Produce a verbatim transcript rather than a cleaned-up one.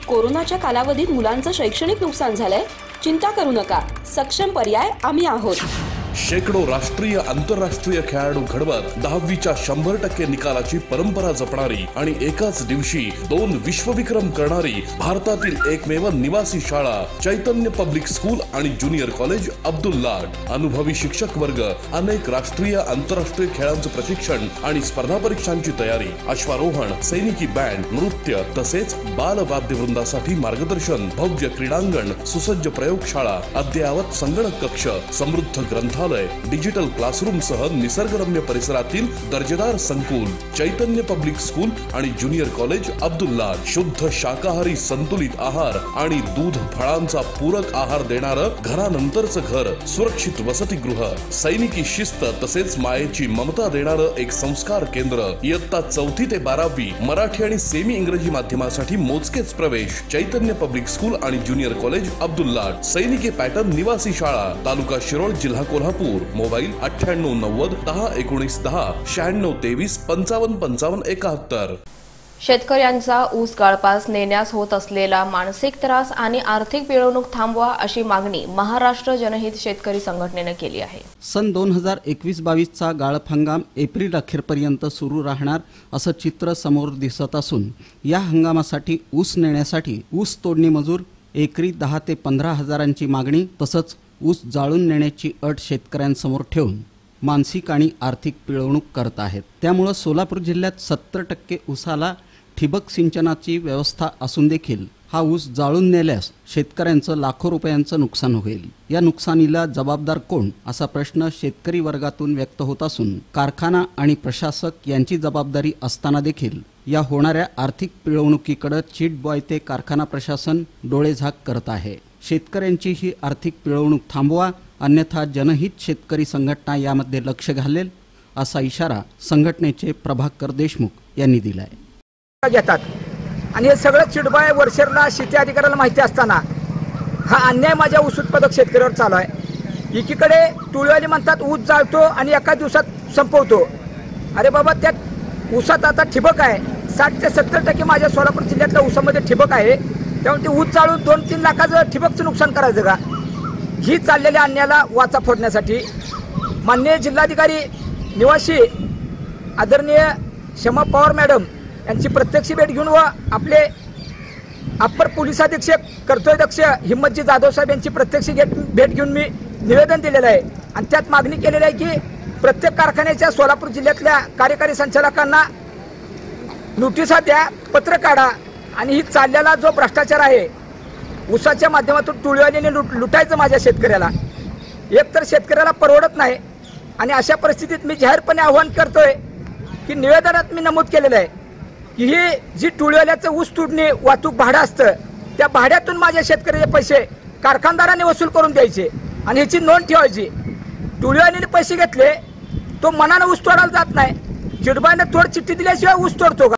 कोरोनाच्या कालावधीत मुलांचं शैक्षणिक नुकसान झालंय? चिंता करू नका, सक्षम पर्याय आम्ही आहोत। शेकडो राष्ट्रीय आंतरराष्ट्रीय खेळाडू घडवत दहावीच्या शंभर टक्के निकालाची परंपरा जपणारी आणि एकाच दिवशी दोन विश्वविक्रम करणारी भारतातील एकमेव निवासी शाळा चैतन्य पब्लिक स्कूल आणि ज्युनियर कॉलेज अब्दुल्लाट। अनुभवी शिक्षक वर्ग, अनेक राष्ट्रीय आंतरराष्ट्रीय खेळांचं प्रशिक्षण आणि स्पर्धा परीक्षांची तयारी, अश्वारोहण, सैनिकी बँड, नृत्य तसेच बाल वाद्यवृंदासाठी मार्गदर्शन, भव्य क्रीडांगण, सुसज्ज प्रयोगशाळा, अद्ययावत संगणक कक्ष, समृद्ध ग्रंथालय, डिजिटल क्लासरूम सह निसर्गरम्य परिसरातील दर्जेदार संकुल चैतन्य पब्लिक स्कूल आणि ज्युनियर कॉलेज अब्दुल्लाट। शुद्ध शाकाहारी संतुलित आहार आणि दूध फळांचा पूरक आहार देणारं घरानंतरचं घर, सुरक्षित वसतिगृह, सैनिकी शिस्त तसेच मायेची ममता देणारं एक संस्कार केंद्र। इयत्ता चौथी ते बारावी मराठी आणि सेमी इंग्रजी माध्यमासाठी मोजकेच प्रवेश। चैतन्य पब्लिक स्कूल आणि ज्युनियर कॉलेज अब्दुल्लाट। सैनिकी पॅटर्न निवासी शाळा, तालुका शिरोळ, जिल्हा कोल्हापूर। मोबाईल अठ्ठ्याण्णव नव्वद दहा एकोणीस दहा शहाण्णव तेवीस पंचावन्न पंचावन्न एकाहत्तर। शेतकऱ्यांचा ऊस गाळपास नेण्यास होत असलेला मानसिक त्रास आणि आर्थिक पिळवणूक थांबवा अशी मागणी महाराष्ट्र जनहित शेतकरी संघटनेने केली आहे। सन दोन हजार एकवीस बावीस चा गाळप हंगाम एप्रिल अखेरपर्यंत सुरू राहणार असं चित्र समोर दिसत असून या हंगामासाठी ऊस नेण्यासाठी ऊस तोडणी मजूर एकरी दहा ते पंधरा हजारांची मागणी तसंच ऊस जाळून नेण्याची अट शेतकऱ्यांसमोर ठेवून मानसिक आणि आर्थिक पिळवणूक करत आहेत। त्यामुळे सोलापूर जिल्ह्यात सत्तर टक्के ऊसाला ठिबक सिंचनाची व्यवस्था असून देखील हा ऊस जाळून नेल्यास शेतकऱ्यांचं लाखो रुपयांचं नुकसान होईल। या नुकसानीला जबाबदार कोण असा प्रश्न शेतकरी वर्गातून व्यक्त होत असून कारखाना आणि प्रशासक यांची जबाबदारी असताना देखील या होणाऱ्या आर्थिक पिळवणुकीकडे चीट ते कारखाना प्रशासन डोळेझाक करत आहे। शेतकऱ्यांची ही आर्थिक पिळवणूक थांबवा, अन्यथा जनहित शेतकरी संघटना यामध्ये लक्ष घालेल असा इशारा संघटनेचे प्रभाकर देशमुख यांनी दिलाय। घेतात आणि हे सगळं चिडबाय वर्षरला शेती अधिकाऱ्याला माहिती असताना हा अन्याय माझ्या ऊस उत्पादक शेतकऱ्यावर चालू आहे। एकीकडे टोळीवाले म्हणतात ऊस जाळतो आणि एका दिवसात संपवतो। अरे बाबा, त्या ऊसात आता ठिबक आहे, साठ ते सत्तर टक्के माझ्या सोलापूर जिल्ह्यातल्या ऊसामध्ये ठिबक आहे। त्यामुळे ते ऊस जाळून दोन तीन लाखाचं ठिबकचं नुकसान करायचं का? ही चाललेल्या अन्यायाला वाचा फोडण्यासाठी माननीय जिल्हाधिकारी निवासी आदरणीय शमा पवार मॅडम यांची प्रत्यक्ष भेट घेऊन व आपले अप्पर पोलीस अधीक्षक कर्तव्यदक्ष हिम्मतजी जाधव साहेब यांची प्रत्यक्ष भेट घेऊन मी निवेदन दिलेलं आहे आणि त्यात मागणी केलेली आहे की प्रत्येक कारखान्याच्या सोलापूर जिल्ह्यातल्या कार्यकारी संचालकांना नोटिसा द्या, पत्र काढा आणि ही चाललेला जो भ्रष्टाचार आहे ऊसाच्या माध्यमातून टोळीवाल्याने लुट लुटायचं माझ्या शेतकऱ्याला, एक तर शेतकऱ्याला परवडत नाही आणि अशा परिस्थितीत मी जाहीरपणे आव्हान करतोय की निवेदनात मी नमूद केलेलं आहे की ही जी टोळीवाल्याचं ऊस तोडणी वाहतूक भाडं असतं त्या भाड्यातून माझ्या शेतकऱ्याचे पैसे कारखानदाराने वसूल करून द्यायचे आणि ह्याची नोंद ठेवायची। टोळीवाल्याने पैसे घेतले, तो मनानं ऊस तोडायला जात नाही, चिडबाने तोड चिठ्ठी दिल्याशिवाय ऊस तोडतो का?